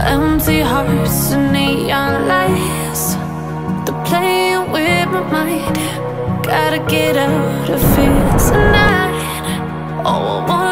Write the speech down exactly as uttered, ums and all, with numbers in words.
Empty hearts and neon lights, they're playing with my mind. Gotta get out of here tonight. Oh, I want